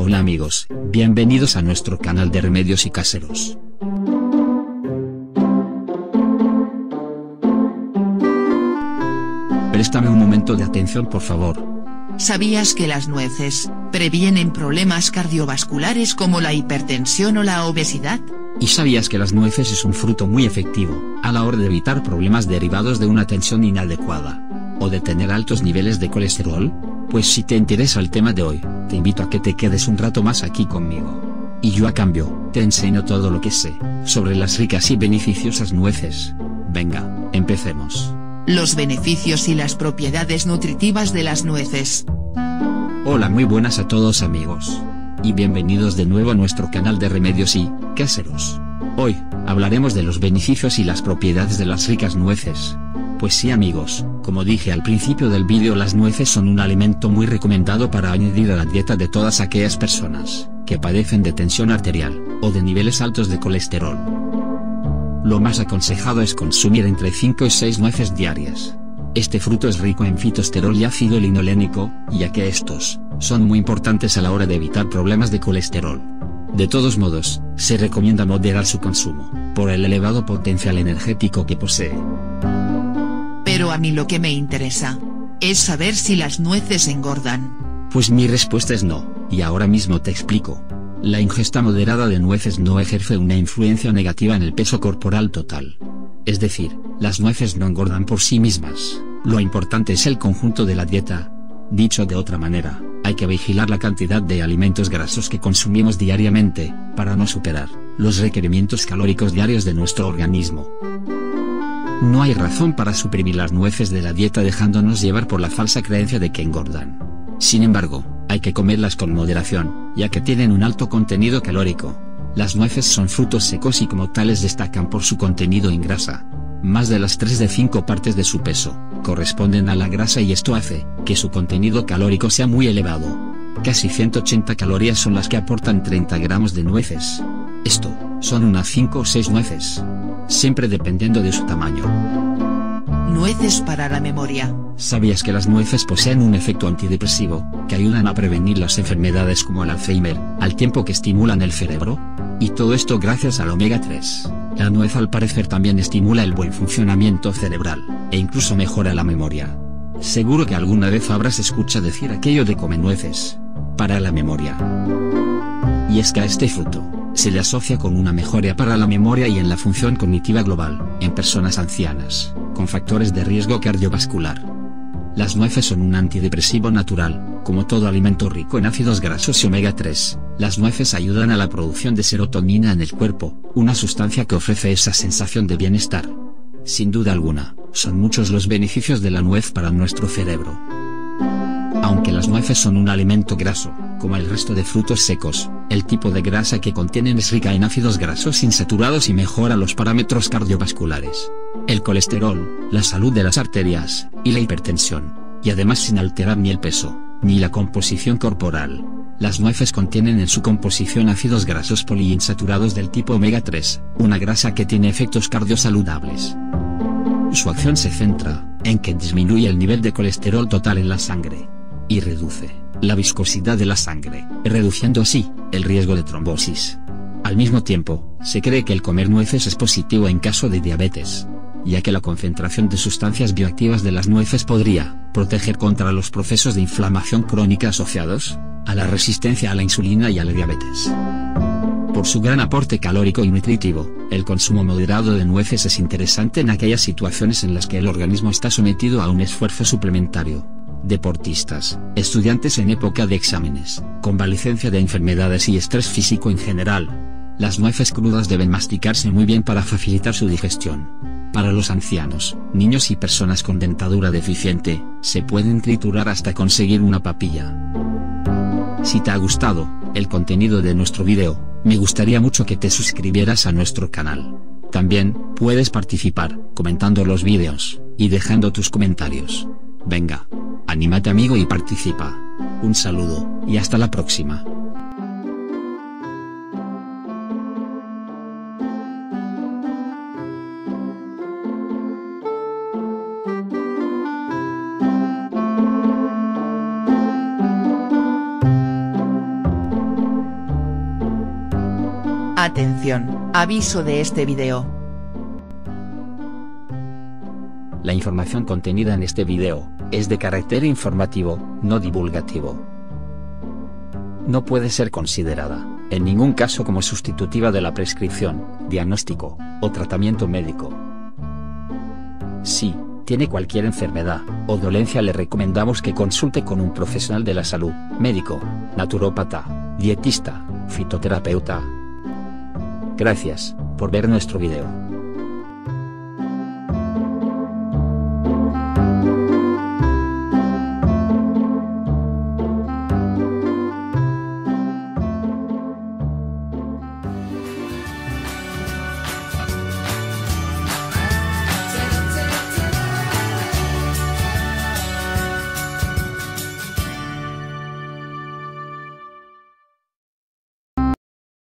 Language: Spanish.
Hola amigos, bienvenidos a nuestro canal de remedios y caseros. Préstame un momento de atención por favor. ¿Sabías que las nueces previenen problemas cardiovasculares como la hipertensión o la obesidad? ¿Y sabías que las nueces es un fruto muy efectivo a la hora de evitar problemas derivados de una tensión inadecuada o de tener altos niveles de colesterol? Pues si te interesa el tema de hoy, te invito a que te quedes un rato más aquí conmigo. Y yo a cambio, te enseño todo lo que sé sobre las ricas y beneficiosas nueces. Venga, empecemos. Los beneficios y las propiedades nutritivas de las nueces. Hola, muy buenas a todos amigos. Y bienvenidos de nuevo a nuestro canal de remedios y caseros. Hoy, hablaremos de los beneficios y las propiedades de las ricas nueces. Pues sí amigos, como dije al principio del vídeo, las nueces son un alimento muy recomendado para añadir a la dieta de todas aquellas personas que padecen de tensión arterial o de niveles altos de colesterol. Lo más aconsejado es consumir entre 5 y 6 nueces diarias. Este fruto es rico en fitosterol y ácido linolénico, ya que estos son muy importantes a la hora de evitar problemas de colesterol. De todos modos, se recomienda moderar su consumo, por el elevado potencial energético que posee. Pero a mí lo que me interesa es saber si las nueces engordan. Pues mi respuesta es no, y ahora mismo te explico. La ingesta moderada de nueces no ejerce una influencia negativa en el peso corporal total. Es decir, las nueces no engordan por sí mismas, lo importante es el conjunto de la dieta. Dicho de otra manera, hay que vigilar la cantidad de alimentos grasos que consumimos diariamente, para no superar los requerimientos calóricos diarios de nuestro organismo. No hay razón para suprimir las nueces de la dieta dejándonos llevar por la falsa creencia de que engordan. Sin embargo, hay que comerlas con moderación, ya que tienen un alto contenido calórico. Las nueces son frutos secos y como tales destacan por su contenido en grasa. Más de las 3 de 5 partes de su peso corresponden a la grasa y esto hace que su contenido calórico sea muy elevado. Casi 180 calorías son las que aportan 30 gramos de nueces. Esto son unas 5 o 6 nueces, siempre dependiendo de su tamaño. Nueces para la memoria. ¿Sabías que las nueces poseen un efecto antidepresivo, que ayudan a prevenir las enfermedades como el Alzheimer, al tiempo que estimulan el cerebro? Y todo esto gracias al omega 3. La nuez al parecer también estimula el buen funcionamiento cerebral, e incluso mejora la memoria. Seguro que alguna vez habrás escuchado decir aquello de come nueces para la memoria. Y es que a este fruto se le asocia con una mejora para la memoria y en la función cognitiva global, en personas ancianas, con factores de riesgo cardiovascular. Las nueces son un antidepresivo natural, como todo alimento rico en ácidos grasos y omega 3, las nueces ayudan a la producción de serotonina en el cuerpo, una sustancia que ofrece esa sensación de bienestar. Sin duda alguna, son muchos los beneficios de la nuez para nuestro cerebro. Aunque las nueces son un alimento graso, como el resto de frutos secos, el tipo de grasa que contienen es rica en ácidos grasos insaturados y mejora los parámetros cardiovasculares, el colesterol, la salud de las arterias, y la hipertensión, y además sin alterar ni el peso, ni la composición corporal. Las nueces contienen en su composición ácidos grasos poliinsaturados del tipo omega 3, una grasa que tiene efectos cardiosaludables. Su acción se centra en que disminuye el nivel de colesterol total en la sangre y reduce la viscosidad de la sangre, reduciendo así el riesgo de trombosis. Al mismo tiempo, se cree que el comer nueces es positivo en caso de diabetes, ya que la concentración de sustancias bioactivas de las nueces podría proteger contra los procesos de inflamación crónica asociados a la resistencia a la insulina y a la diabetes. Por su gran aporte calórico y nutritivo, el consumo moderado de nueces es interesante en aquellas situaciones en las que el organismo está sometido a un esfuerzo suplementario. Deportistas, estudiantes en época de exámenes, convalecencia de enfermedades y estrés físico en general. Las nueces crudas deben masticarse muy bien para facilitar su digestión. Para los ancianos, niños y personas con dentadura deficiente, se pueden triturar hasta conseguir una papilla. Si te ha gustado el contenido de nuestro video, me gustaría mucho que te suscribieras a nuestro canal. También puedes participar comentando los videos y dejando tus comentarios. Venga, anímate amigo y participa. Un saludo, y hasta la próxima. Atención, aviso de este video. La información contenida en este video es de carácter informativo, no divulgativo. No puede ser considerada, en ningún caso, como sustitutiva de la prescripción, diagnóstico o tratamiento médico. Si tiene cualquier enfermedad o dolencia, le recomendamos que consulte con un profesional de la salud, médico, naturópata, dietista, fitoterapeuta. Gracias por ver nuestro video.